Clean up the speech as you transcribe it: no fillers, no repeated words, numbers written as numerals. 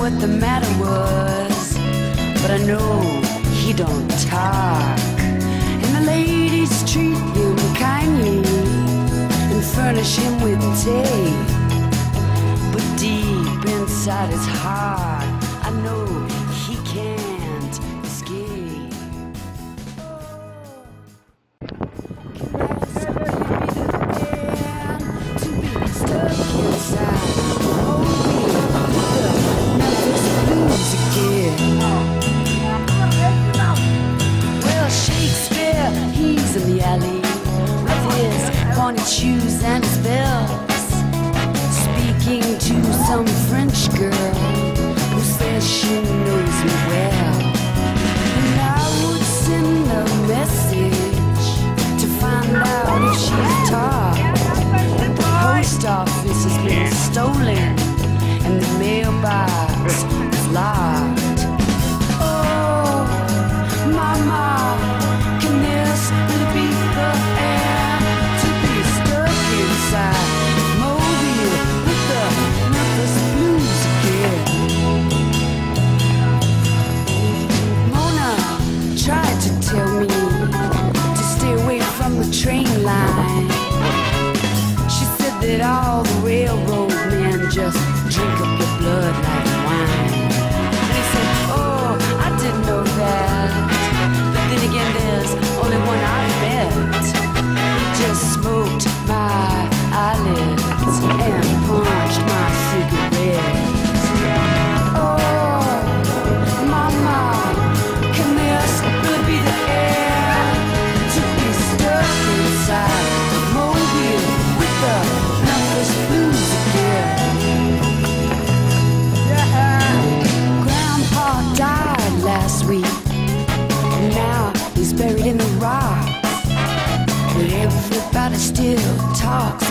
what the matter was, but I know he don't talk. And the ladies treat him kindly and furnish him with tea. But deep inside his heart, I know he can't escape. To be stuck inside the Memphis blues again. Well, Shakespeare, he's in the alley with his pointed shoes and his bells, speaking to some French girl who says she knows me well. And I would send a message to find out if she's talked. The post office has been stolen and the mailbox is locked. Oh, mama, can this really be the air? To be stuck inside Mobile with the Memphis blues again. Mona tried to tell me to stay away from the train line. She said that all the railroad men just drink up your blood like wine. And he said, oh, I didn't know that. But then again, there's only one I've met. He just smoked my eyelids and punched my cigarettes. Oh, mama, can this really be the air? To be stuck inside Mobile with the Memphis blues again. Grandpa died last week, and now he's buried in the rocks. But everybody still talks